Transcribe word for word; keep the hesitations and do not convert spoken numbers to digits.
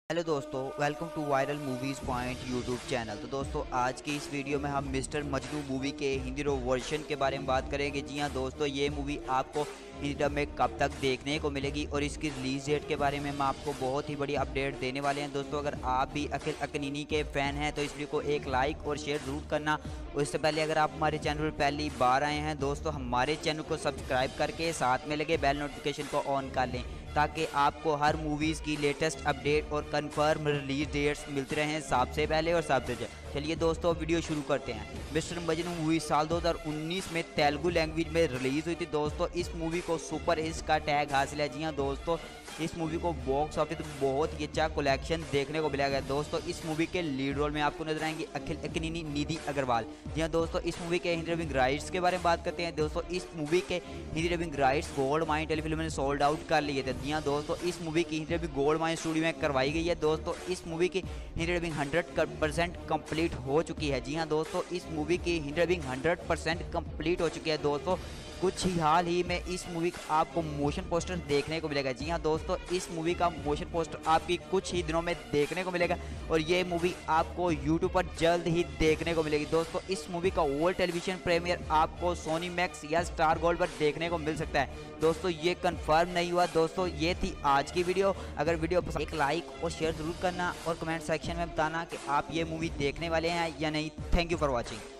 Hello दोस्तों, welcome to viral movies point YouTube channel. तो दोस्तों, आज की इस वीडियो में हम मिस्टर मजनू मूवी के हिंदी वर्जन के बारे में बात करेंगे। जी हाँ दोस्तों, ये मूवी आपको हिंदी डब में कब तक देखने को मिलेगी और इसकी रिलीज डेट के बारे में हम आपको बहुत ही बड़ी अपडेट देने वाले हैं। दोस्तों, अगर आप भी अखिल अकनीनी के फ़ैन हैं तो इस वीडियो को एक लाइक और शेयर ज़रूर करना। और इससे पहले अगर आप हमारे चैनल पर पहली बार आए हैं दोस्तों, हमारे चैनल को सब्सक्राइब करके साथ में लगे बेल नोटिफिकेशन को ऑन कर लें ताकि आपको हर मूवीज़ की लेटेस्ट अपडेट और कंफर्म रिलीज डेट्स मिलते रहें सबसे पहले और सबसे जल्द। चलिए दोस्तों, वीडियो शुरू करते हैं। मिस्टर मजनू मूवी साल दो हज़ार उन्नीस में तेलुगु लैंग्वेज में रिलीज़ हुई थी। दोस्तों, इस मूवी को सुपर हिट का टैग हासिल है। जी हाँ दोस्तों, इस मूवी को बॉक्स ऑफिस बहुत ही अच्छा कलेक्शन देखने को मिला गया। दोस्तों, इस मूवी के लीड रोल में आपको नजर आएंगे अखिल अकनीनी, निधि अग्रवाल। जी हाँ दोस्तों, इस मूवी के हिंदी डबिंग राइट्स के बारे में बात करते हैं। दोस्तों, इस मूवी के Hindi dubbing rights gold mine telefilm ने सोल्ड आउट कर लिए थे। जी हाँ दोस्तों, इस मूवी की Hindi dubbing gold mine studio में करवाई गई है। दोस्तों, इस मूवी की Hindi dubbing hundred percent complete हो चुकी है। जी हाँ दोस्तों, इस मूवी की Hindi dubbing hundred percent complete हो चुकी है। दोस्तों, कुछ ही हाल ही में इस मूवी का आपको मोशन पोस्टर देखने को मिलेगा। जी हाँ दोस्तों, इस मूवी का मोशन पोस्टर आपकी कुछ ही दिनों में देखने को मिलेगा और ये मूवी आपको यूट्यूब पर जल्द ही देखने को मिलेगी। दोस्तों, इस मूवी का वर्ल्ड टेलीविजन प्रीमियर आपको सोनी मैक्स या स्टार गोल्ड पर देखने को मिल सकता है। दोस्तों, ये कंफर्म नहीं हुआ। दोस्तों, ये थी आज की वीडियो। अगर वीडियो पसंद एक लाइक और शेयर जरूर करना और कमेंट सेक्शन में बताना कि आप ये मूवी देखने वाले हैं या नहीं। Thank you for watching.